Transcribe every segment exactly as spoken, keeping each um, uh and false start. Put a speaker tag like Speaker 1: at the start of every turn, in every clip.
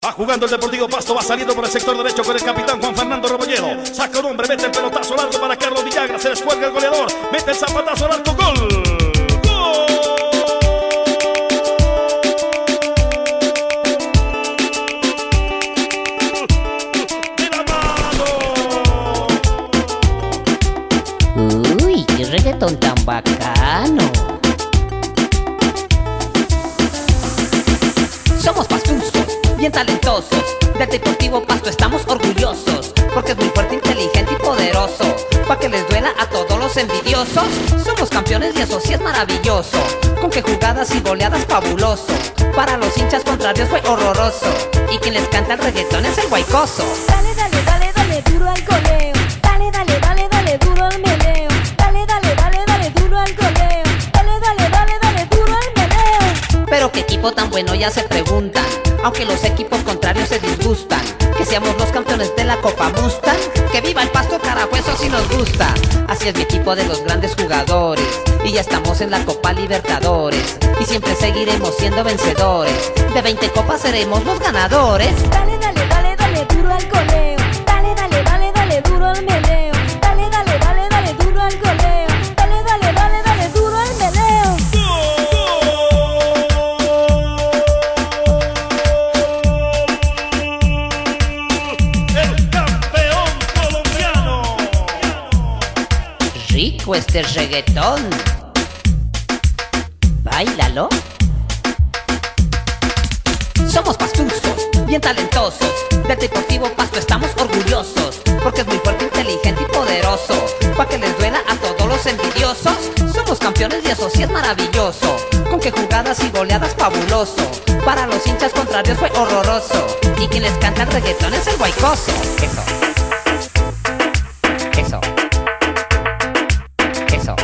Speaker 1: Va jugando el Deportivo Pasto, va saliendo por el sector derecho con el capitán Juan Fernando Rebolledo. Saca un hombre, mete el pelotazo largo para Carlos Villagra, se descuelga el goleador, mete el zapatazo al arco, gol. ¡Gol! ¡De la mano!
Speaker 2: Uy, qué reggaetón tan bacano. Somos pastusos, bien talentosos. Del Deportivo Pasto estamos orgullosos, porque es muy fuerte, inteligente y poderoso. Pa' que les duela a todos los envidiosos. Somos campeones y eso sí es maravilloso. Con que jugadas y goleadas fabuloso. Para los hinchas contrarios fue horroroso. Y quien les canta el reggaetón es el guaycoso.
Speaker 3: Dale, dale, dale, dale duro al goleo. Dale, dale, dale, dale duro al meneo. Dale, dale, dale, dale duro al goleo. Dale, dale, dale, dale duro al meneo.
Speaker 2: Pero qué equipo tan bueno, ya se preguntan, aunque los equipos contrarios se disgustan. Que seamos los campeones de la Copa Mustang. Que viva el Pasto, carajo, eso sí nos gusta. Así es mi equipo de los grandes jugadores. Y ya estamos en la Copa Libertadores. Y siempre seguiremos siendo vencedores. De veinte copas seremos los ganadores.
Speaker 3: Dale, dale, dale, dale duro al goleo. Dale, dale, dale, dale duro al meneo. Dale, dale, dale, dale duro al goleo. Dale, dale, dale, dale duro al meneo.
Speaker 1: ¡El campeón colombiano!
Speaker 2: Rico este reggaetón. Báilalo. Somos pastusos, bien talentosos. Del Deportivo Pasto estamos orgullosos, porque es muy fuerte, inteligente y poderoso. Pa' que les duela a todos los envidiosos. Somos campeones y eso sí es maravilloso. Con que jugadas y goleadas fabuloso. Para los hinchas contrarios fue horroroso. Y quien les canta el reggaetón es el guaycoso. Eso. Eso. Eso.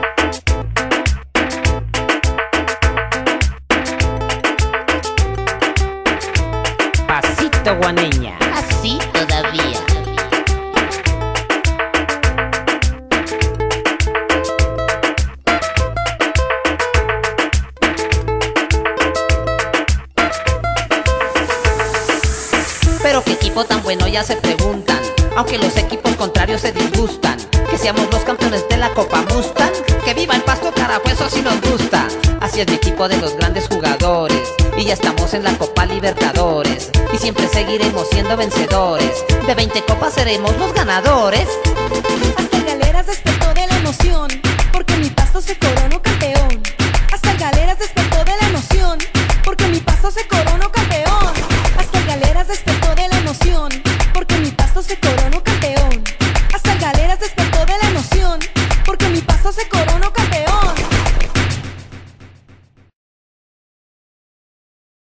Speaker 2: Pasito, guaneña. Así todavía. Pero qué equipo tan bueno, ya se preguntan, aunque los equipos contrarios se disgustan. Que seamos los campeones de la Copa Mustang. Que viva el Pasto, carajo, eso sí nos gusta. Así es mi equipo de los grandes jugadores. Y ya estamos en la Copa Libertadores. Y siempre seguiremos siendo vencedores. De veinte copas seremos los ganadores.